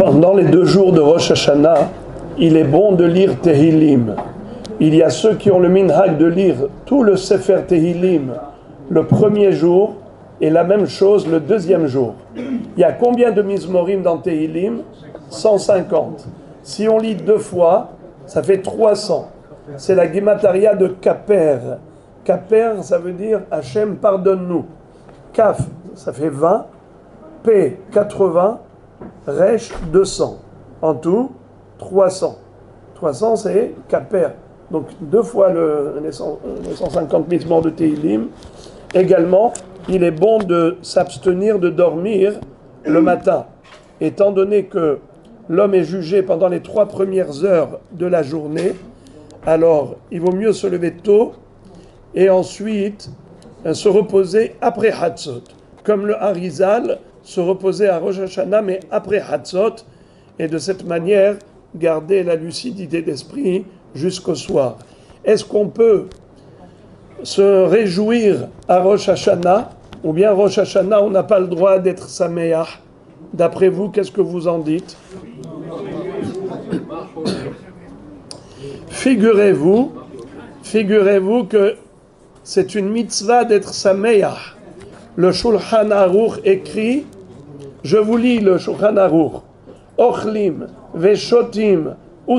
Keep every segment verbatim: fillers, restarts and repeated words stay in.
Pendant les deux jours de Rosh Hashanah, il est bon de lire Tehillim. Il y a ceux qui ont le minhag de lire tout le Sefer Tehillim le premier jour et la même chose le deuxième jour. Il y a combien de Mizmorim dans Tehillim? cent cinquante. Si on lit deux fois, ça fait trois cents. C'est la Gemataria de Kaper. Kaper, ça veut dire Hachem, pardonne-nous. Kaf, ça fait vingt. P, quatre-vingts. Resh, deux cents. En tout, trois cents. trois cents, c'est Kaper. Donc deux fois le, les, cent, les cent cinquante mizmor de Tehillim. Également, il est bon de s'abstenir de dormir le matin, étant donné que l'homme est jugé pendant les trois premières heures de la journée. Alors, il vaut mieux se lever tôt et ensuite euh, se reposer après Hatzot. Comme le Harizal, se reposer à Rosh Hashanah, mais après Hatzot, et de cette manière, garder la lucidité d'esprit jusqu'au soir. Est-ce qu'on peut se réjouir à Rosh Hashanah, ou bien Rosh Hashanah, on n'a pas le droit d'être Sameach? D'après vous, qu'est-ce que vous en dites? Figurez-vous, figurez-vous que c'est une mitzvah d'être Sameach. Le Shulchan Aruch écrit, je vous lis le Shulchan Aruch, Ochlim, Veshotim,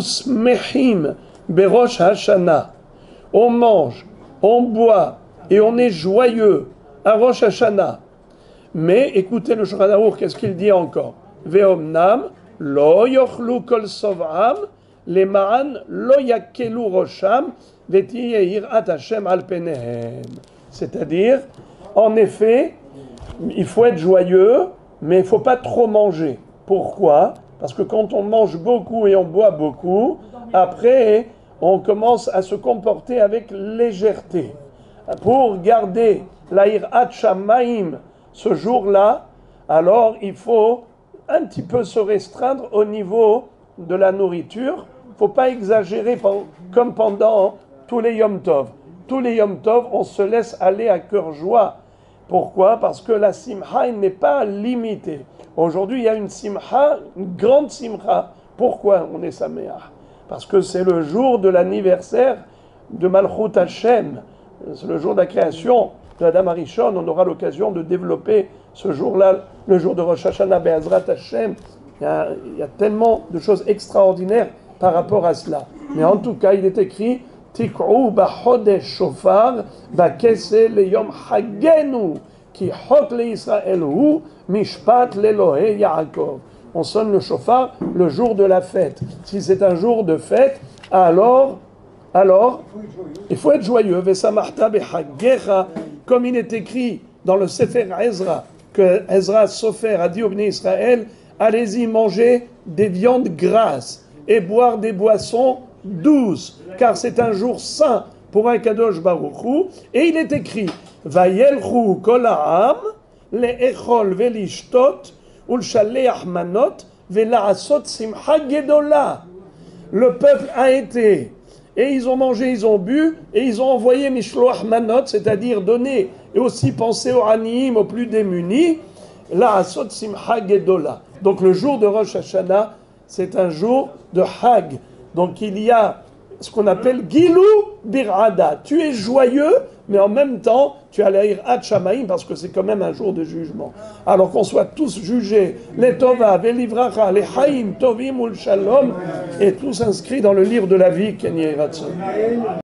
Usmechim, Berosh Hashanah. On mange, on boit et on est joyeux à Rosh Hashanah. Mais écoutez le Shulchan Aruch, qu'est-ce qu'il dit encore? Ve'omnam, lo yochlu kol sov'am, le'ma'an lo yakelu rosham, ve'tiye yirat Hashem al penehem. C'est-à-dire, en effet, il faut être joyeux, mais il ne faut pas trop manger. Pourquoi? Parce que quand on mange beaucoup et on boit beaucoup, après, on commence à se comporter avec légèreté. Pour garder l'Ahirat Shamayim ce jour-là, alors il faut un petit peu se restreindre au niveau de la nourriture. Il ne faut pas exagérer comme pendant tous les Yom Tov. Tous les Yom Tov, on se laisse aller à cœur joie. Pourquoi? Parce que la simcha n'est pas limitée. Aujourd'hui, il y a une simcha, une grande simcha. Pourquoi on est sameach? Parce que c'est le jour de l'anniversaire de Malchut Hashem. C'est le jour de la création de Adam Arishon. On aura l'occasion de développer ce jour-là, le jour de Rosh Hashanah Be'ezrat Hashem. Il y a, il y a tellement de choses extraordinaires par rapport à cela. Mais en tout cas, il est écrit Tik'u b'chodesh shofar b'keseh leyom hagenu ki chok leYisrael hu mishpat leLohe Yaakov. On sonne le shofar le jour de la fête. Si c'est un jour de fête, alors, alors, il faut être joyeux. Vesamachta b'chagecha, comme il est écrit dans le Sefer Ezra, que Ezra Sofer a dit au Bnei Israël, allez-y manger des viandes grasses et boire des boissons douces, car c'est un jour saint pour un Kadosh Baruch Hu. Et il est écrit, Vayelchu kol ha'am le'echol ve'lishtot ul'shaleach manot ve'la'asot simcha gedola. Le peuple a été, et ils ont mangé, ils ont bu, et ils ont envoyé mishloach manot, c'est-à-dire donner, et aussi penser aux aniim, aux plus démunis, la'asot simcha gedola. Donc le jour de Rosh Hashanah, c'est un jour de Hag. Donc il y a ce qu'on appelle Gilou Birada. Tu es joyeux, mais en même temps, tu as l'Ahirat Shamayim parce que c'est quand même un jour de jugement. Alors qu'on soit tous jugés, les Tova, les Livracha, les Haïm, Tovim ou le Shalom, et tous inscrits dans le livre de la vie, Kenny Ratson.